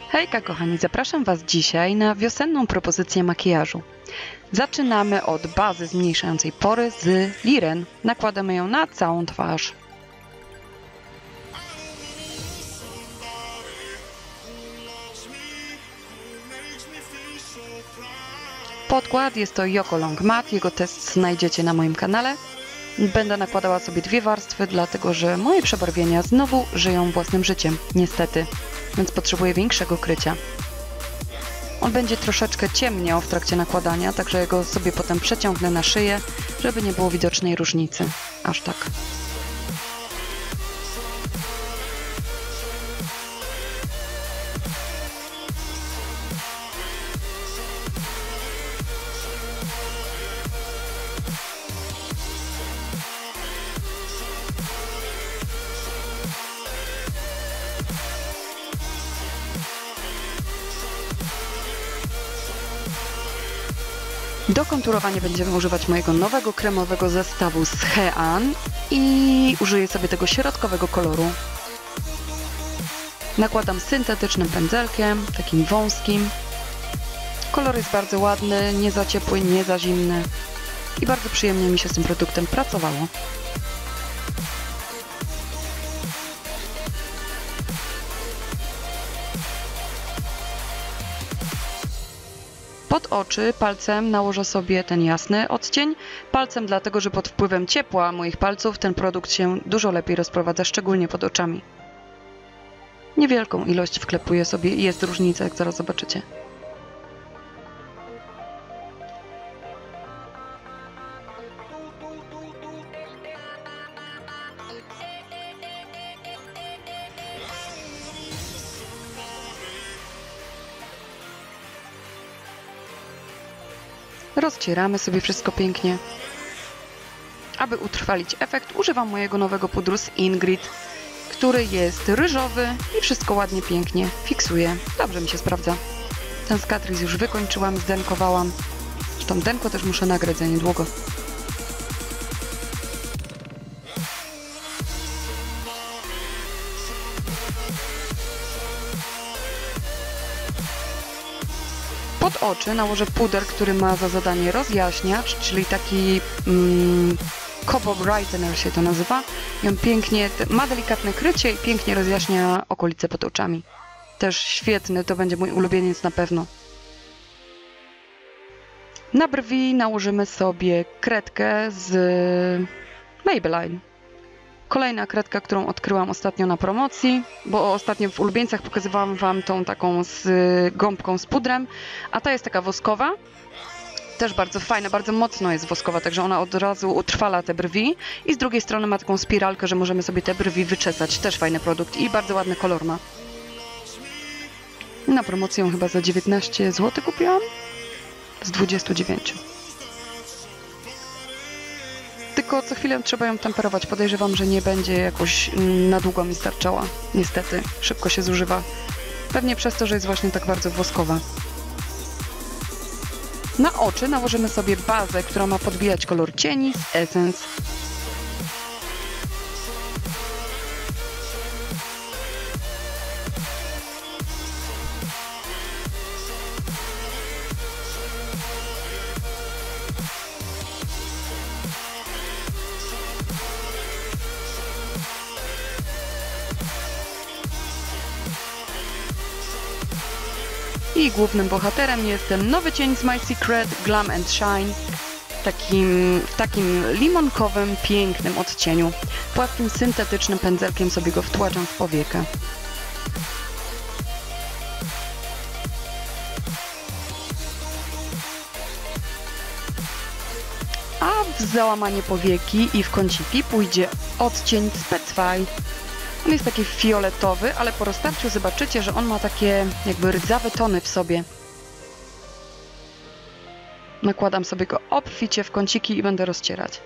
Hejka kochani, zapraszam Was dzisiaj na wiosenną propozycję makijażu. Zaczynamy od bazy zmniejszającej pory z Liren. Nakładamy ją na całą twarz. Podkład jest to Yoko Long Matte, jego test znajdziecie na moim kanale. Będę nakładała sobie 2 warstwy, dlatego że moje przebarwienia znowu żyją własnym życiem, niestety, więc potrzebuję większego krycia. On będzie troszeczkę ciemniał w trakcie nakładania, także go sobie potem przeciągnę na szyję, żeby nie było widocznej różnicy, aż tak. Do konturowania będziemy używać mojego nowego kremowego zestawu z Hean i użyję sobie tego środkowego koloru. Nakładam syntetycznym pędzelkiem, takim wąskim. Kolor jest bardzo ładny, nie za ciepły, nie za zimny i bardzo przyjemnie mi się z tym produktem pracowało. Pod oczy palcem nałożę sobie ten jasny odcień. Palcem dlatego, że pod wpływem ciepła moich palców ten produkt się dużo lepiej rozprowadza, szczególnie pod oczami. Niewielką ilość wklepuję sobie i jest różnica, jak zaraz zobaczycie. Rozcieramy sobie wszystko pięknie. Aby utrwalić efekt, używam mojego nowego pudru z Ingrid, który jest ryżowy i wszystko ładnie, pięknie fiksuje. Dobrze mi się sprawdza. Ten skatriz już wykończyłam, zdenkowałam. Zresztą denko też muszę nagrać za niedługo. Pod oczy nałożę puder, który ma za zadanie rozjaśniacz, czyli taki Cobo Brightener się to nazywa. I on pięknie, ma delikatne krycie i pięknie rozjaśnia okolice pod oczami. Też świetny, to będzie mój ulubieniec na pewno. Na brwi nałożymy sobie kredkę z Maybelline. Kolejna kredka, którą odkryłam ostatnio na promocji, bo ostatnio w ulubieńcach pokazywałam Wam tą taką z gąbką z pudrem, a ta jest taka woskowa, też bardzo fajna, bardzo mocno jest woskowa, także ona od razu utrwala te brwi i z drugiej strony ma taką spiralkę, że możemy sobie te brwi wyczesać, też fajny produkt i bardzo ładny kolor ma. Na promocji ją chyba za 19 zł kupiłam, z 29. Tylko co chwilę trzeba ją temperować. Podejrzewam, że nie będzie jakoś na długo mi starczała. Niestety, szybko się zużywa. Pewnie przez to, że jest właśnie tak bardzo woskowa. Na oczy nałożymy sobie bazę, która ma podbijać kolor cieni z Essence. I głównym bohaterem jest ten nowy cień z My Secret, Glam and Shine, w takim limonkowym, pięknym odcieniu. Płaskim, syntetycznym pędzelkiem sobie go wtłaczam w powiekę. A w załamanie powieki i w kąciki pójdzie odcień Specfy. On jest taki fioletowy, ale po roztarciu zobaczycie, że on ma takie jakby rdzawe tony w sobie. Nakładam sobie go obficie w kąciki i będę rozcierać.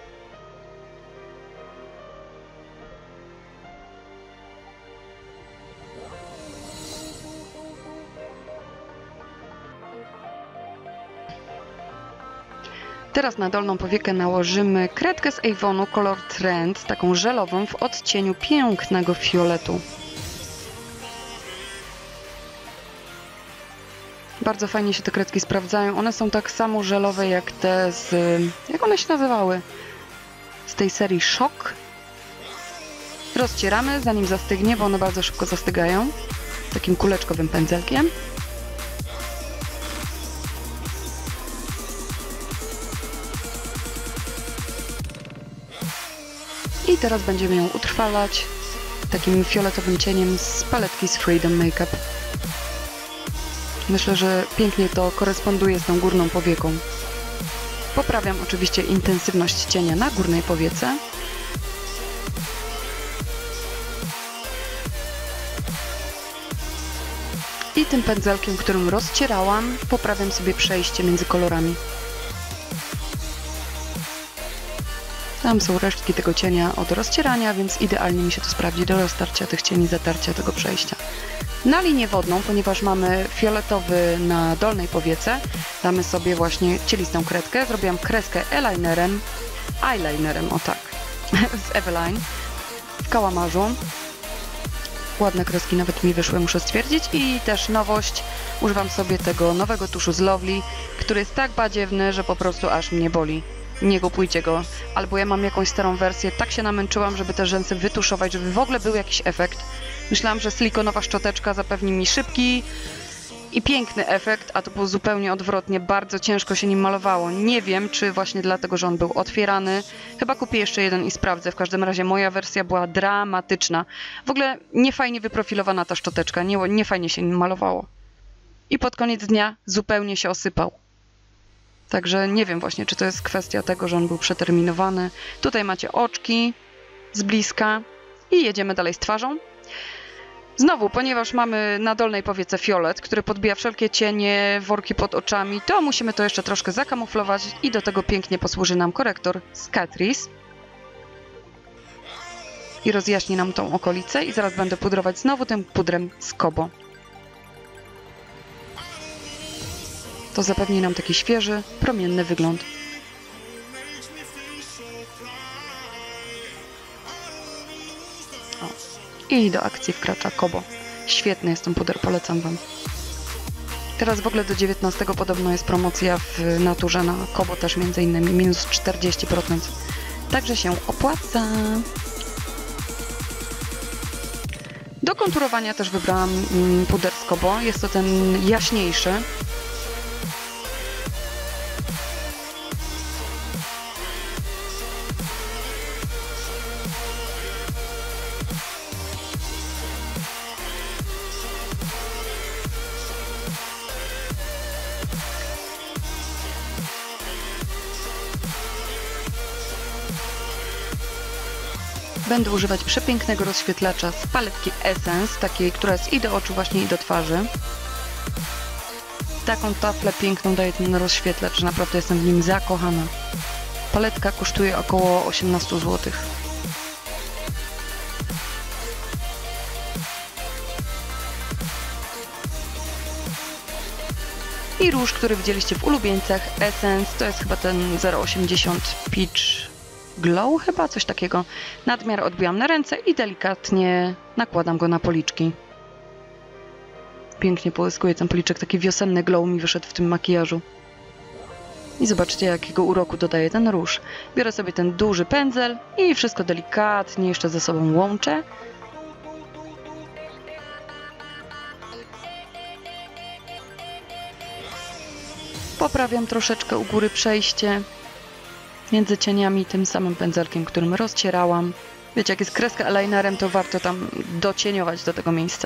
Teraz na dolną powiekę nałożymy kredkę z Avonu kolor Trend, taką żelową w odcieniu pięknego fioletu. Bardzo fajnie się te kredki sprawdzają. One są tak samo żelowe jak te z... Jak one się nazywały? Z tej serii Shock. Rozcieramy, zanim zastygnie, bo one bardzo szybko zastygają. Takim kuleczkowym pędzelkiem. I teraz będziemy ją utrwalać takim fioletowym cieniem z paletki z Freedom Makeup. Myślę, że pięknie to koresponduje z tą górną powieką. Poprawiam oczywiście intensywność cienia na górnej powiece. I tym pędzelkiem, którym rozcierałam, poprawiam sobie przejście między kolorami. Tam są resztki tego cienia od rozcierania, więc idealnie mi się to sprawdzi do roztarcia tych cieni, zatarcia tego przejścia. Na linię wodną, ponieważ mamy fioletowy na dolnej powiece, damy sobie właśnie cielistą kredkę. Zrobiłam kreskę eyelinerem, o tak, z Eveline w kałamarzu. Ładne kreski nawet mi wyszły, muszę stwierdzić. I też nowość, używam sobie tego nowego tuszu z Lovely, który jest tak badziewny, że po prostu aż mnie boli. Nie kupujcie go. Albo ja mam jakąś starą wersję, tak się namęczyłam, żeby te rzęsy wytuszować, żeby w ogóle był jakiś efekt. Myślałam, że silikonowa szczoteczka zapewni mi szybki i piękny efekt, a to było zupełnie odwrotnie. Bardzo ciężko się nim malowało. Nie wiem, czy właśnie dlatego, że on był otwierany. Chyba kupię jeszcze jeden i sprawdzę. W każdym razie moja wersja była dramatyczna. W ogóle niefajnie wyprofilowana ta szczoteczka. Nie fajnie się nim malowało. I pod koniec dnia zupełnie się osypał. Także nie wiem właśnie, czy to jest kwestia tego, że on był przeterminowany. Tutaj macie oczki z bliska i jedziemy dalej z twarzą. Znowu, ponieważ mamy na dolnej powiece fiolet, który podbija wszelkie cienie, worki pod oczami, to musimy to jeszcze troszkę zakamuflować i do tego pięknie posłuży nam korektor z Catrice. I rozjaśni nam tą okolicę i zaraz będę pudrować znowu tym pudrem z Kobo. To zapewni nam taki świeży, promienny wygląd. O. I do akcji wkracza Kobo. Świetny jest ten puder, polecam Wam. Teraz w ogóle do 19 podobno jest promocja w Naturze na Kobo też między innymi, minus 40%. Także się opłaca. Do konturowania też wybrałam puder z Kobo. Jest to ten jaśniejszy. Będę używać przepięknego rozświetlacza z paletki Essence, takiej, która jest i do oczu właśnie i do twarzy. Taką taflę piękną daje ten rozświetlacz, że naprawdę jestem w nim zakochana. Paletka kosztuje około 18 zł. I róż, który widzieliście w ulubieńcach Essence, to jest chyba ten 0,80 Peach Glow, chyba coś takiego. Nadmiar odbijam na ręce i delikatnie nakładam go na policzki. Pięknie połyskuje ten policzek, taki wiosenny glow mi wyszedł w tym makijażu. I zobaczcie, jakiego uroku dodaje ten róż. Biorę sobie ten duży pędzel i wszystko delikatnie jeszcze ze sobą łączę. Poprawiam troszeczkę u góry przejście między cieniami tym samym pędzelkiem, którym rozcierałam. Wiecie, jak jest kreska eyelinerem, to warto tam docieniować do tego miejsca.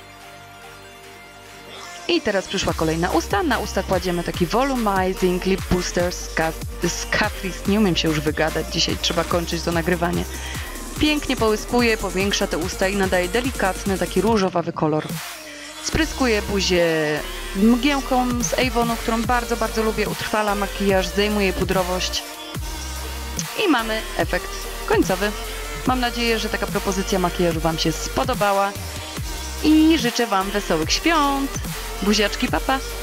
I teraz przyszła kolej na usta. Na usta kładziemy taki Volumizing Lip Booster z Catrice. Nie umiem się już wygadać, dzisiaj trzeba kończyć to nagrywanie. Pięknie połyskuje, powiększa te usta i nadaje delikatny, taki różowawy kolor. Spryskuję buzię mgiełką z Avonu, którą bardzo, bardzo lubię. Utrwala makijaż, zdejmuje pudrowość. I mamy efekt końcowy. Mam nadzieję, że taka propozycja makijażu Wam się spodobała. I życzę Wam wesołych świąt. Buziaczki, papa!